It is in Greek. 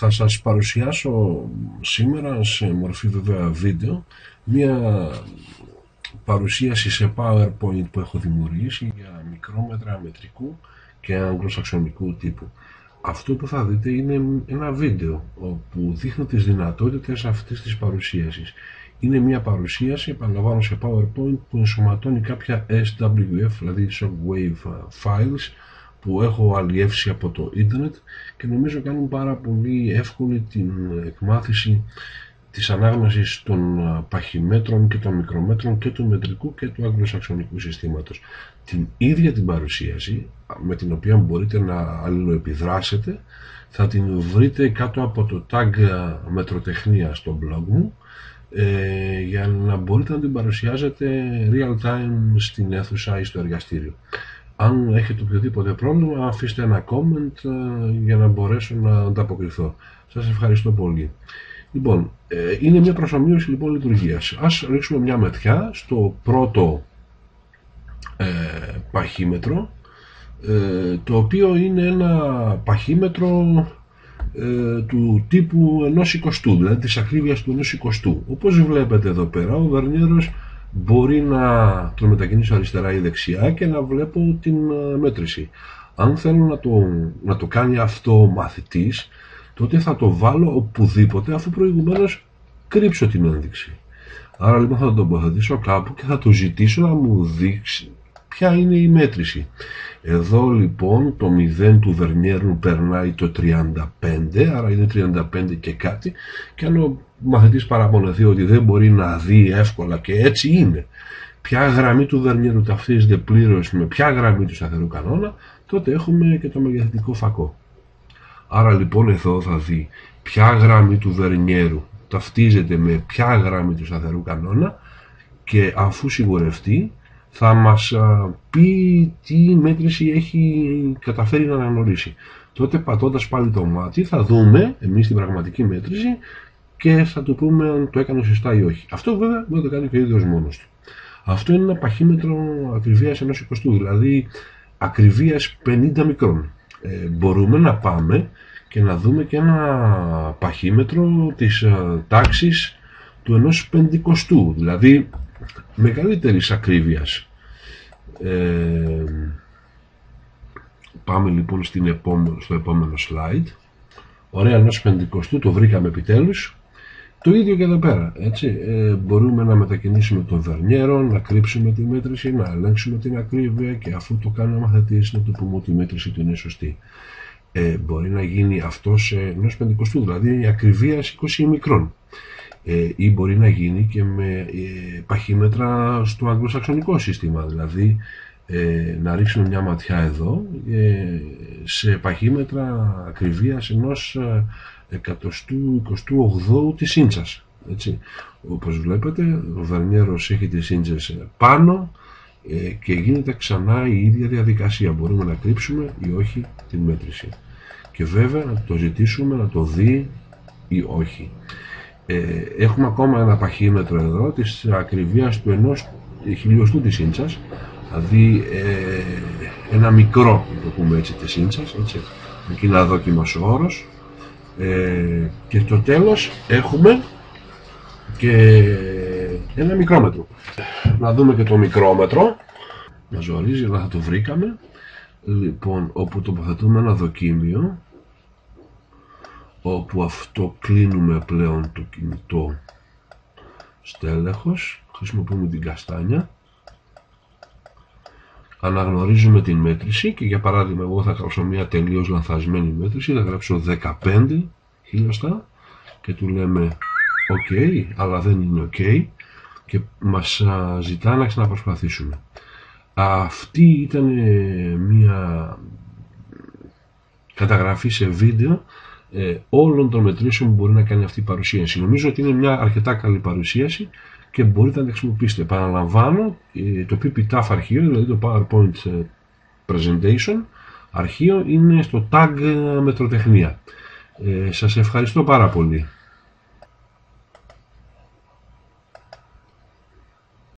Θα σας παρουσιάσω σήμερα σε μορφή βέβαια βίντεο μια παρουσίαση σε PowerPoint που έχω δημιουργήσει για μικρόμετρα μετρικού και αγγλοσαξονικού τύπου. Αυτό που θα δείτε είναι ένα βίντεο όπου δείχνω τις δυνατότητες αυτής της παρουσίασης. Είναι μια παρουσίαση, επαναλαμβάνω, σε PowerPoint που ενσωματώνει κάποια SWF, δηλαδή Shockwave Files, που έχω αλλιεύσει από το ίντερνετ και νομίζω κάνουν πάρα πολύ εύκολη την εκμάθηση της ανάγνωσης των παχυμέτρων και των μικρομέτρων και του μετρικού και του αγγλοσαξονικού συστήματος. Την ίδια την παρουσίαση, με την οποία μπορείτε να αλληλοεπιδράσετε, θα την βρείτε κάτω από το tag μετροτεχνία στο blog μου, για να μπορείτε να την παρουσιάζετε real time στην αίθουσα ή στο εργαστήριο. Αν έχετε οποιοδήποτε πρόβλημα, αφήστε ένα comment για να μπορέσω να ανταποκριθώ. Σας ευχαριστώ πολύ. Λοιπόν, είναι μια προσομοίωση λοιπόν λειτουργίας. Ας ρίξουμε μια ματιά στο πρώτο παχύμετρο, το οποίο είναι ένα παχύμετρο του τύπου 1/20, δηλαδή της ακρίβειας του 1/20. Όπως βλέπετε εδώ πέρα, ο βερνιέρος μπορεί να τον μετακινήσω αριστερά ή δεξιά και να βλέπω την μέτρηση. Αν θέλω να το κάνει αυτό ο μαθητής, τότε θα το βάλω οπουδήποτε, αφού προηγουμένως κρύψω την ένδειξη. Άρα λοιπόν θα τον τοποθετήσω κάπου και θα το ζητήσω να μου δείξει ποια είναι η μέτρηση. Εδώ λοιπόν το 0 του βερνιέρου περνάει το 35, άρα είναι 35 και κάτι, και αν ο μαθητής παραπονεθεί ότι δεν μπορεί να δει εύκολα, και έτσι είναι, ποια γραμμή του βερνιέρου ταυτίζεται πλήρως με ποια γραμμή του σταθερού κανόνα, τότε έχουμε και το μεγεθυντικό φακό. Άρα λοιπόν εδώ θα δει ποια γραμμή του βερνιέρου ταυτίζεται με ποια γραμμή του σταθερού κανόνα, και αφού σιγουρευτεί θα μας πει τι μέτρηση έχει καταφέρει να αναγνωρίσει. Τότε πατώντας πάλι το μάτι θα δούμε εμείς την πραγματική μέτρηση και θα του πούμε αν το έκανε σωστά ή όχι. Αυτό βέβαια δεν το κάνει και ο ίδιος μόνος του. Αυτό είναι ένα παχύμετρο ακριβίας 1/20, δηλαδή ακριβίας 50 μικρών. Μπορούμε να πάμε και να δούμε και ένα παχύμετρο της τάξης του 1/50, δηλαδή μεγαλύτερης ακρίβειας. Πάμε λοιπόν στο επόμενο slide. Ωραία, 1/50, το βρήκαμε επιτέλους. Το ίδιο και εδώ πέρα, έτσι. Μπορούμε να μετακινήσουμε τον βερνιέρο, να κρύψουμε τη μέτρηση, να ελέγξουμε την ακρίβεια, και αφού το κάνει ο μαθητής να του πούμε ότι η μέτρηση του είναι σωστή. Μπορεί να γίνει αυτό σε 1/50, δηλαδή η ακριβίας 20 μικρών. Ή μπορεί να γίνει και με παχύμετρα στο αγγλοσαξονικό σύστημα, δηλαδή να ρίξουμε μια ματιά εδώ σε παχύμετρα ακριβίας 1/128 της ίντσας, έτσι. Όπως βλέπετε ο βερνιέρος έχει τις ίντσες πάνω και γίνεται ξανά η ίδια διαδικασία. Μπορούμε να κρύψουμε ή όχι την μέτρηση, και βέβαια να το ζητήσουμε να το δει ή όχι. Έχουμε ακόμα ένα παχύμετρο εδώ της ακριβίας του 1/1000 της ίντσας, δηλαδή ένα μικρό, το πούμε έτσι, της ίντσας, έτσι. Εκεί είναι αδόκιμος ο όρος. Και στο τέλος έχουμε και ένα μικρόμετρο. Να δούμε και το μικρόμετρο. Μας ζορίζει, αλλά θα το βρήκαμε. Λοιπόν, όπου τοποθετούμε ένα δοκίμιο, όπου αυτό κλείνουμε πλέον το κινητό στέλεχος, χρησιμοποιούμε την καστάνια, αναγνωρίζουμε την μέτρηση, και για παράδειγμα εγώ θα γράψω μια τελείως λανθασμένη μέτρηση, θα γράψω 15 χιλιοστά και του λέμε ok, αλλά δεν είναι ok, και μας ζητά να ξαναπροσπαθήσουμε. Αυτή ήταν μια καταγραφή σε βίντεο όλων των μετρήσεων που μπορεί να κάνει αυτή η παρουσίαση. Νομίζω ότι είναι μια αρκετά καλή παρουσίαση και μπορείτε να τη χρησιμοποιήσετε. Επαναλαμβάνω, το PPTAF αρχείο, δηλαδή το PowerPoint Presentation αρχείο, είναι στο tag μετροτεχνία. Σας ευχαριστώ πάρα πολύ.